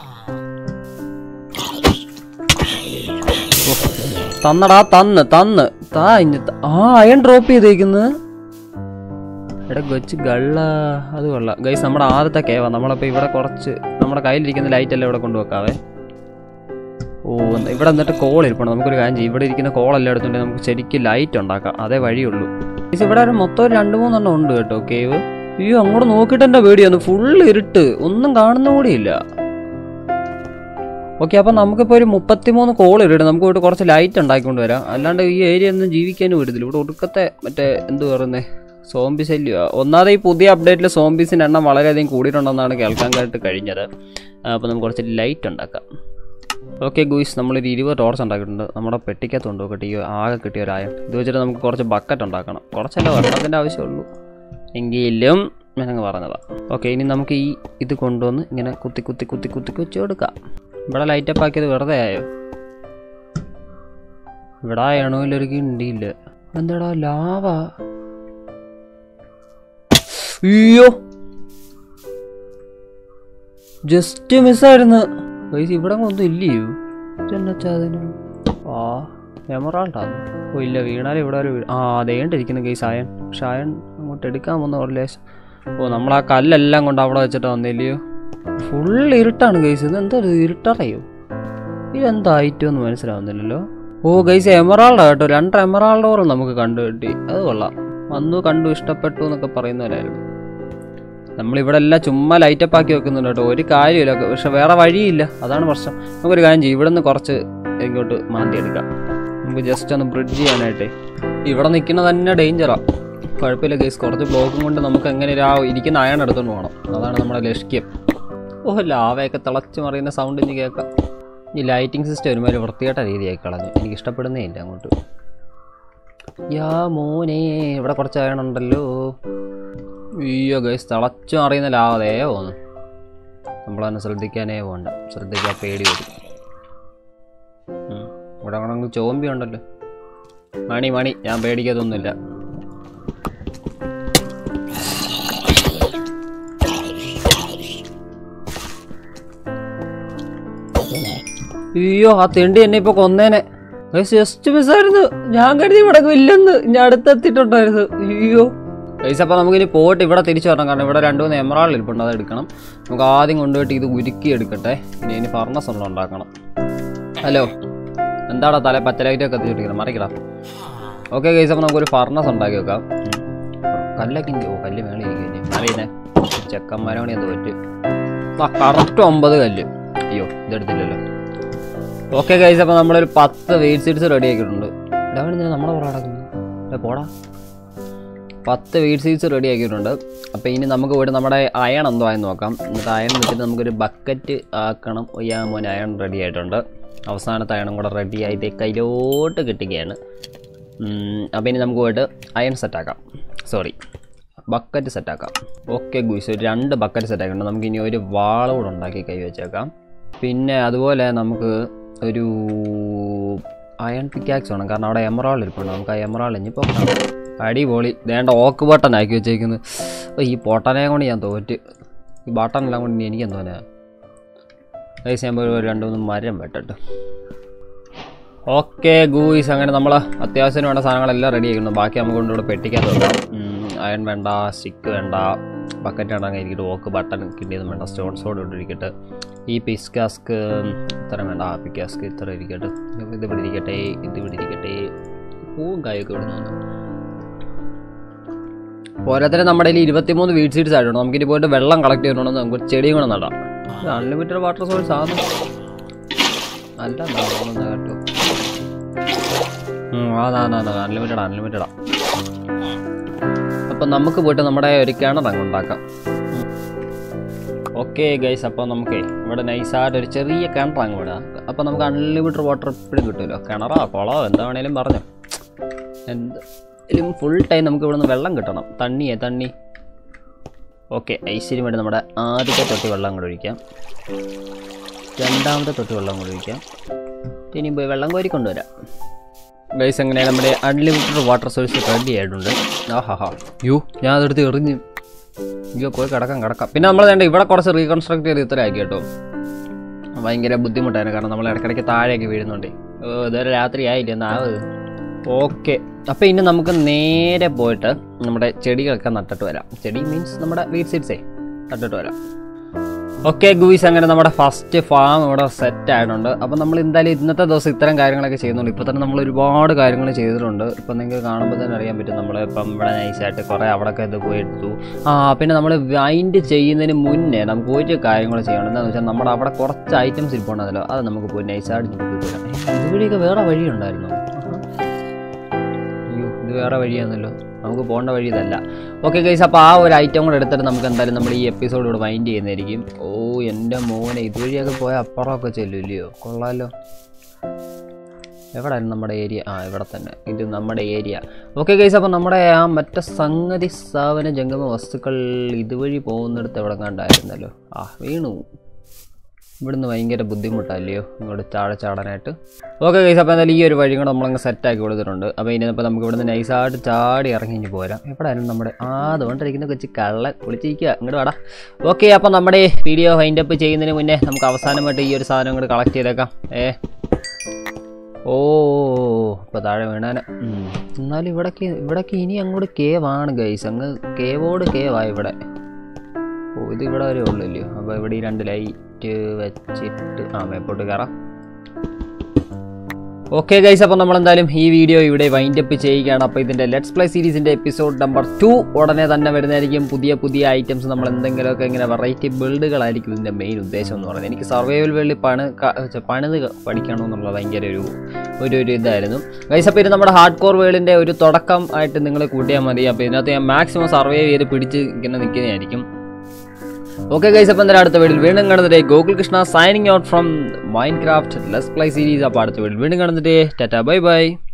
തന്നടാ തന്ന് തന്ന് താ ഇഞ്ഞ ആ അയൺ ഡ്രോപ്പ് ചെയ്തേക്കുന്നത്. എടാ കൊച്ച് ഗള്ള. അത് കൊള്ളാം ഗൈസ്, നമ്മുടെ ആദ്യത്തെ കേവാ. നമ്മളപ്പോൾ ഇവിടെ കുറച്ച് നമ്മുടെ കയ്യിലിരിക്കുന്ന ലൈറ്റ് എല്ലാം ഇവിടെ കൊണ്ടുവെക്കാവേ. ഓ ഇവിടെ എന്നിട്ട് കോൾ ഇരിപ്പണം. നമുക്കൊരു കാര്യം ചെയ്യും, ഇവിടെ ഇരിക്കുന്ന കോളെല്ലാം എടുത്തുകൊണ്ട് നമുക്ക് ശരിക്കും ലൈറ്റ് ഉണ്ടാക്കാം. അതേ വഴിയുള്ളൂ. ഇവിടെ ഒരു മൊത്തം ഒരു രണ്ട് മൂന്നെണ്ണം ഉണ്ട് കേട്ടോ കേവ്. അയ്യോ അങ്ങോട്ട് നോക്കിയിട്ട് എൻ്റെ പേടിയാണ്. ഫുള്ള് ഇരുട്ട്, ഒന്നും കാണുന്ന കൂടിയില്ല. ഓക്കെ, അപ്പം നമുക്കിപ്പോൾ ഒരു മുപ്പത്തിമൂന്ന് കോൾ ഇരിട്ട് നമുക്ക് ഇവിടെ കുറച്ച് ലൈറ്റ് ഉണ്ടാക്കിക്കൊണ്ട് വരാം. അല്ലാണ്ട് ഈ ഏരിയ ഒന്നും ജീവിക്കാനും വിടത്തില്ല. ഇവിടെ ഒടുക്കത്തെ മറ്റേ എന്ത് പറയുന്നത് സോംബി ശല്യമാണ്. ഒന്നാമത് ഈ പുതിയ അപ്ഡേറ്റിൽ സോംബീസിൻ്റെ എണ്ണം വളരെയധികം കൂടിയിട്ടുണ്ടെന്നാണ് കേൾക്കാൻ കേട്ട് കഴിഞ്ഞത്. അപ്പോൾ നമുക്ക് കുറച്ച് ലൈറ്റ് ഉണ്ടാക്കാം. ഓക്കെ ഗൂയിസ്, നമ്മളൊരു ഇരുപത് ടോർച്ച് ഉണ്ടാക്കിയിട്ടുണ്ട്. നമ്മുടെ പെട്ടിക്കകത്തുണ്ട് നോക്കട്ടെ. ഈ ആകെ കിട്ടിയ ഒരു ആയം ഇത് വെച്ചിട്ട് നമുക്ക് കുറച്ച് ബക്കറ്റ് ഉണ്ടാക്കണം. കുറച്ചല്ല വെള്ളത്തിൻ്റെ ആവശ്യമുള്ളൂ എങ്കിലും ഞാനങ്ങ് പറഞ്ഞതാണ്. ഓക്കെ, ഇനി നമുക്ക് ഈ ഇത് കൊണ്ടുവന്ന് ഇങ്ങനെ കുത്തി കുത്തി കുത്തി കുത്തി കുത്തി കൊടുക്കാം. ഇവിടെ ലൈറ്റപ്പ് ആക്കിയത് വെറുതെ ആയോ? ഇവിടെ ആയണോയിലൊരു കിണ്ടിയില്ല. എന്താടാ ലാവ? അയ്യോ ജസ്റ്റ് മിസ്സായിരുന്നു. ഗൈസ് ഇവിടെ ഒന്നും ഇല്ലയോ? ചെന്നച്ചാതിന് ആ എമറാൾഡാണ്. ഓ ഇല്ല, വീണാലും ഇവിടെ ഒരു ആ അതേണ്ടിരിക്കുന്നു ഗൈസ് അയൺ. പക്ഷെ അയൺ അങ്ങോട്ട് എടുക്കാൻ പോകുന്ന ഒരു ലേശം. ഓ നമ്മൾ ആ കല്ലെല്ലാം കൊണ്ട് അവിടെ വെച്ചിട്ട് വന്നില്ലയോ? ഫുൾ ഇരുട്ടാണ് ഗൈസ്. ഇത് എന്താ ഇരുട്ടറിയോ? ഇതെന്താ ഐറ്റം ഒന്നും മനസ്സിലാവുന്നില്ലല്ലോ. ഓ ഗൈസ് എമറാൾഡാ കേട്ടോ. രണ്ട് എമറാൾഡോറും നമുക്ക് കണ്ടു കിട്ടി. അത് കൊള്ളാം. വന്നു കണ്ടു ഇഷ്ടപ്പെട്ടു എന്നൊക്കെ പറയുന്നവരായിരുന്നു. നമ്മളിവിടെ എല്ലാം ചുമ്മാ ലൈറ്റപ്പ് ആക്കി വെക്കുന്നുണ്ട് കേട്ടോ. ഒരു കാര്യമില്ല. പക്ഷെ വേറെ വഴിയില്ല, അതാണ് പ്രശ്നം. നമുക്കൊരു കാര്യം ചെയ്യും, ഇവിടെ നിന്ന് കുറച്ച് ഇങ്ങോട്ട് മാന്തി എടുക്കാം. നമുക്ക് ജസ്റ്റ് ഒന്ന് ബ്രിഡ്ജ് ചെയ്യാനായിട്ടേ. ഇവിടെ നിൽക്കുന്നത് തന്നെ ഡേഞ്ചറാണ്. കുഴപ്പമില്ല ഗൈസ്, കുറച്ച് ബ്ലോക്കും കൊണ്ട് നമുക്ക് എങ്ങനെ ആ ഇരിക്കുന്ന അയൺ എടുത്തുകൊണ്ട് പോകണം. അതാണ് നമ്മുടെ ലക്ഷ്യം. ഓ ലാവയൊക്കെ തിളച്ച് മറിയുന്ന സൗണ്ട് ഇനി കേൾക്കാം. ഈ ലൈറ്റിംഗ് സിസ്റ്റം ഒരുമാതിരി വൃത്തികെട്ട രീതിയായി കളഞ്ഞു. എനിക്ക് ഇഷ്ടപ്പെടുന്നേ ഇല്ല അങ്ങോട്ട്. യാ മോനെ, ഇവിടെ കുറച്ച് അയൺ ഉണ്ടല്ലോ. അയ്യോ ഗൈസ്, തിളച്ചു മറിയുന്ന ലാവതേ പോന്നു. നമ്മളതിനെ ശ്രദ്ധിക്കാനേ പോകണ്ട. ശ്രദ്ധിക്കാൻ പേടി വരും. ഇവിടെ ആണെങ്കിൽ ചോമ്പി ഉണ്ടല്ലോ. മണി മണി, ഞാൻ പേടിക്കത്തൊന്നുമില്ല. അയ്യോ ആ തെണ്ടി എന്നെ ഇപ്പോൾ കൊന്നേനെ. ജസ്റ്റ് മിസ്സായിരുന്നു. ഞാൻ കരുതി ഇവിടെ ഇല്ലെന്ന്, ഞാൻ അടുത്തെത്തിയിട്ടുണ്ടായിരുന്നു. അയ്യോ ഗൈസ്, അപ്പോൾ നമുക്കിനി പോയിട്ട് ഇവിടെ തിരിച്ചു വരണം. കാരണം ഇവിടെ രണ്ട് മൂന്ന് എമറാൾഡ് ഇരിപ്പുണ്ട്, അത് എടുക്കണം. നമുക്ക് ആദ്യം കൊണ്ടുപോയിട്ട് ഇത് ഉരുക്കി എടുക്കട്ടെ. ഇനി ഇനി ഫർണസ് ഒന്നും ഉണ്ടാക്കണം. ഹലോ, എന്താടാ തല പച്ചലൈറ്റൊക്കെ കത്തിച്ചിട്ടിരിക്കണം, മറിക്കടാ. ഓക്കെ ഗൈസ്, അപ്പോൾ നമുക്കൊരു ഫർണസ് ഉണ്ടാക്കി വെക്കാം. കല്ലൊക്കെ ഓ കല്ല് മേളിരിക്കും. അറിയുന്നേ ചെക്കന്മാരോണി എന്ത് പറ്റും. ആ കറക്റ്റ് ഒമ്പത് കല്ല്. അയ്യോ ഇതെടുത്തില്ലല്ലോ. ഓക്കെ ഗൈസ്, അപ്പോൾ നമ്മളൊരു പത്ത് വെയിറ്റ് സീഡ്സ് റെഡി ആക്കിയിട്ടുണ്ട്. ഇതാണ് ഇങ്ങനെ നമ്മളെ പുറം അടക്കുന്നത്. പോടാ, പത്ത് വെയിറ്റ് സീഡ്സ് റെഡി ആക്കിയിട്ടുണ്ട്. അപ്പോൾ ഇനി നമുക്ക് പോയിട്ട് നമ്മുടെ അയൺ എന്തോ ആയെന്ന് നോക്കാം. എന്നിട്ട് അയൺ വെച്ചിട്ട് നമുക്കൊരു ബക്കറ്റ് ആക്കണം. ഞാൻ മോനെ അയൺ റെഡി ആയിട്ടുണ്ട്. അവസാനത്തെ അയണും കൂടെ റെഡി ആയിട്ട് കയ്യിലോട്ട് കിട്ടുകയാണ്. അപ്പോൾ ഇനി നമുക്ക് പോയിട്ട് അയൺ സെറ്റാക്കാം. സോറി ബക്കറ്റ് സെറ്റാക്കാം. ഓക്കെ ഗൂസ്, ഒരു രണ്ട് ബക്കറ്റ് സെറ്റാക്കിയിട്ടുണ്ട്. നമുക്ക് ഇനി ഒരു വാളോട് ഉണ്ടാക്കി കൈ വെച്ചേക്കാം. പിന്നെ അതുപോലെ നമുക്ക് ഒരു അയൺ പിക്കാക്സ് വേണം. കാരണം അവിടെ എമറാൾഡ് ഇരിപ്പുണ്ട്. നമുക്ക് ആ എമറാൾഡ് ഇനി പൊക്കണം. അടിപൊളി. വേണ്ട ഓക്ക് ബട്ടൺ ആക്കി വെച്ചേക്കുന്നത്. ഈ പൊട്ടനെ കൊണ്ട് ഞാൻ തോറ്റ്. ഈ ബട്ടണെല്ലാം കൊണ്ട് എനിക്ക് എന്തോന്നാ ഗൈസ്. ഞാൻ പോയി രണ്ട് മൂന്ന് മരം വെട്ടിട്ട്. ഓക്കെ ഗൂയ്സ്, അങ്ങനെ നമ്മൾ അത്യാവശ്യം വേണ്ട സാധനങ്ങളെല്ലാം റെഡി ആക്കുന്നു. ബാക്കി നമുക്ക് കൊണ്ടുകൂടെ പെട്ടിക്കാൻ നോക്കാം. അയൺ വേണ്ട, സ്റ്റിക്ക് വേണ്ട, ബക്കറ്റ് വേണ്ടെങ്കിൽ ഇരിക്കട്ടെ. ഓക്ക് ബട്ടൺ കിട്ടിയതും വേണ്ട. സ്റ്റോൺ സോഡ് ഇട്ടിരിക്കട്ടെ. ഈ പിസ്കാസ്ക് ഇത്ര വേണ്ട. ആ പിക്കാസ്ക് ഇത്ര ഇരിക്കട്ടെ. ഇത് ഇവിടെ ഇരിക്കട്ടെ, ഇത് ഇവിടെ ഇരിക്കട്ടെ. പൂവും കായൊക്കെ ഇടുന്നു. ഓരോരുത്തരും നമ്മുടെ കയ്യിൽ ഇരുപത്തിമൂന്ന് വീഡ് സീഡ്സ് ആയിട്ടുണ്ട്. നമുക്കിനി പോയിട്ട് വെള്ളം കളക്ട് ചെയ്തിട്ടുണ്ടെന്ന് നമുക്ക് ചെടിയും കൂടെ നടാം. അൺലിമിറ്റഡ് വാട്ടർ സോഴ്സ് ആണ്. അല്ല കേട്ടോ. അതാണ് അൺലിമിറ്റഡ് അൺലിമിറ്റഡാ. അപ്പം നമുക്ക് പോയിട്ട് നമ്മുടെ ഒരു കിണർ അങ്ങ് ഉണ്ടാക്കാം. ഓക്കെ ഗൈസ്, അപ്പോൾ നമുക്ക് ഇവിടെ നൈസായിട്ട് ഒരു ചെറിയ കിണർ അങ്ങ് വിടാം. അപ്പോൾ നമുക്ക് അൺലിമിറ്റഡ് വാട്ടർ എപ്പോഴും കിട്ടുമല്ലോ. കിണറോ കുളമോ എന്താ വേണേലും പറഞ്ഞു. എന്തായാലും ഫുൾ ടൈം നമുക്ക് ഇവിടെ നിന്ന് വെള്ളം കിട്ടണം. തണ്ണിയേ തണ്ണി. ഓക്കെ, ഐശ്വര്യം വേണ്ടി നമ്മുടെ ആദ്യത്തെ തൊട്ടി വെള്ളം കൂടെ ഒഴിക്കാം. രണ്ടാമത്തെ തൊട്ടി വെള്ളം കൂടെ ഒഴിക്കാം. ഇനിയും പോയി വെള്ളം കോരി കൊണ്ടുവരാം. ഗൈസ്, അങ്ങനെ നമ്മുടെ അൺലിമിറ്റഡ് വാട്ടർ സോഴ്സ് റെഡി ആയിട്ടുണ്ട്. ആ ഹാ ഹാ യോ, ഞാൻ അതെടുത്ത് എറിഞ്ഞ്. അയ്യോ പോയി കിടക്കാം കിടക്കാം. പിന്നെ നമ്മൾ വേണ്ട ഇവിടെ കുറച്ച് റീകൺസ്ട്രക്ട് ചെയ്ത് ഇത്ര ആക്കി കേട്ടോ. ഭയങ്കര ബുദ്ധിമുട്ടായിരുന്നു. കാരണം നമ്മൾ ഇടയ്ക്കിടയ്ക്ക് താഴേക്ക് വീഴുന്നുണ്ട്. ഇതുവരെ രാത്രി ആയില്ല എന്നാവ്. ഓക്കെ, അപ്പോൾ ഇനി നമുക്ക് നേരെ പോയിട്ട് നമ്മുടെ ചെടികളൊക്കെ നട്ടിട്ട് വരാം. ചെടി മീൻസ് നമ്മുടെ വീഡ് സീഡ്സേ നട്ടിട്ട് വരാം. ഓക്കെ ഗൂയ്സ്, അങ്ങനെ നമ്മുടെ ഫസ്റ്റ് ഫാം ഇവിടെ സെറ്റ് ആയിട്ടുണ്ട്. അപ്പോൾ നമ്മൾ എന്തായാലും ഇന്നത്തെ ദിവസം ഇത്തരം കാര്യങ്ങളൊക്കെ ചെയ്യുന്നുണ്ട്. ഇപ്പോൾ തന്നെ നമ്മൾ ഒരുപാട് കാര്യങ്ങൾ ചെയ്തിട്ടുണ്ട്. ഇപ്പം നിങ്ങൾക്ക് കാണുമ്പോൾ തന്നെ അറിയാൻ പറ്റും. നമ്മൾ ഇപ്പം ഇവിടെ നൈസായിട്ട് കുറേ അവിടെയൊക്കെ ഇത് പോയി എടുത്തു. ആ പിന്നെ നമ്മൾ വൈൻഡ് ചെയ്യുന്നതിന് മുന്നേ നമുക്ക് ഒരു കാര്യങ്ങൾ ചെയ്യണം. എന്താണെന്ന് വെച്ചാൽ നമ്മുടെ അവിടെ കുറച്ച് ഐറ്റംസ് ഇരിപ്പുണ്ടല്ലോ, അത് നമുക്ക് പോയി നൈസായിട്ട് നോക്കി തരാം. ഇതുവഴിയൊക്കെ വേറെ വഴിയുണ്ടായിരുന്നു. അയ്യോ ഇത് വേറെ വഴിയാണല്ലോ, നമുക്ക് പോകേണ്ട വഴി ഇതല്ല. ഓക്കെ ഗൈസ്, അപ്പോൾ ആ ഒരു ഐറ്റം കൂടെ എടുത്തിട്ട് നമുക്ക് എന്തായാലും നമ്മൾ ഈ എപ്പിസോഡ് ഇവിടെ വൈൻഡ് ചെയ്യുന്നതായിരിക്കും. ഓ എൻ്റെ മോനെ, ഇതുവഴിയൊക്കെ പോയ അപ്പുറമൊക്കെ ചെല്ലുമല്ലയോ, കൊള്ളാമല്ലോ. എവിടെയായിരുന്നു നമ്മുടെ ഏരിയ? ആ ഇവിടെ തന്നെ, ഇത് നമ്മുടെ ഏരിയ. ഓക്കെ ഗൈസ്, അപ്പോൾ നമ്മുടെ ആ മറ്റേ സംഗതി സ്ഥാപന ജംഗമ വസ്തുക്കൾ ഇതുവഴി പോകുന്നിടത്ത് എവിടെ കണ്ടായിരുന്നല്ലോ. ആ വീണു. ഇവിടുന്ന് ഭയങ്കര ബുദ്ധിമുട്ടല്ലയോ ഇങ്ങോട്ട് ചാട ചാടാനായിട്ട്. ഓക്കെ ഗൈസ്, അപ്പോൾ എന്തായാലും ഈ ഒരു വഴി കൂടെ നമ്മളങ്ങ് സെറ്റാക്കി കൊടുത്തിട്ടുണ്ട്. അപ്പോൾ ഇനിയിപ്പോൾ നമുക്ക് ഇവിടുന്ന് നൈസായിട്ട് ചാടി ഇറങ്ങി ഇനി പോരാം. എവിടെയായിരുന്നു നമ്മുടെ ആ അതുകൊണ്ടിരിക്കുന്ന കൊച്ച് കള്ള കുളിച്ചിരിക്കുക. ഇങ്ങോട്ട് വേടാ. ഓക്കെ, അപ്പോൾ നമ്മുടെ വീഡിയോ വൈൻഡ് അപ്പ് ചെയ്യുന്നതിന് മുന്നേ നമുക്ക് അവസാനമായിട്ട് ഈ ഒരു സാധനം കൂടെ കളക്ട് ചെയ്തേക്കാം. ഏ ഓ ഇപ്പോൾ താഴെ വീണാൻ. എന്നാലും ഇവിടേക്ക് ഇവിടേക്ക് ഇനി അങ്ങോട്ട് കേവാണ് ഗൈസ്. അങ്ങ് കേവോട് കേവാണ് ഇവിടെ. ഓ ഇത് ഇവിടെ വരെ ഉള്ളല്ലോ. അപ്പോൾ ഇവിടെ ഈ രണ്ട് ലൈറ്റ് വെച്ചിട്ട് ആ മേപ്പോട്ട് കയറാം. ഓക്കെ ഗൈസ്, അപ്പോൾ നമ്മളെന്തായാലും ഈ വീഡിയോ ഇവിടെ വൈൻഡ് അപ്പ് ചെയ്യുകയാണ്. അപ്പോൾ ഇതിൻ്റെ ലെറ്റ്സ് പ്ലേ സീരീസിൻ്റെ എപ്പിസോഡ് നമ്പർ ടു ഉടനെ തന്നെ വരുന്നതായിരിക്കും. പുതിയ പുതിയ ഐറ്റംസ് നമ്മൾ എന്തെങ്കിലുമൊക്കെ ഇങ്ങനെ വെറൈറ്റി ബിൽഡുകളായിരിക്കും ഇതിൻ്റെ മെയിൻ ഉദ്ദേശം എന്ന് പറയുന്നത്. എനിക്ക് സർവൈവൽ വേൾഡിൽ പണി പണിത് പഠിക്കണമെന്നുള്ള ഭയങ്കര ഒരു ഒരു ഒരു ഇതായിരുന്നു ഗൈസ്. അപ്പോൾ ഇത് നമ്മുടെ ഹാർഡ് കോർ വേൾഡിൻ്റെ ഒരു തുടക്കം ആയിട്ട് നിങ്ങൾ കൂട്ടിയാൽ മതി. അപ്പോൾ ഇതിനകത്ത് ഞാൻ മാക്സിമം സർവൈവ് ചെയ്ത് പിടിച്ച് ഇങ്ങനെ നിൽക്കുന്നതായിരിക്കും. ഓക്കെ ഗൈസ്, അപ്പോൾ എന്തായാലും അടുത്ത വീഡിയോയിൽ വീണ്ടും കാണുന്നതേ Gokul Krishna signing out from Minecraft let's play series. അപ്പോൾ അടുത്ത വീഡിയോയിൽ വീണ്ടും കാണുന്നതേ ടാറ്റാ ബൈ ബൈ.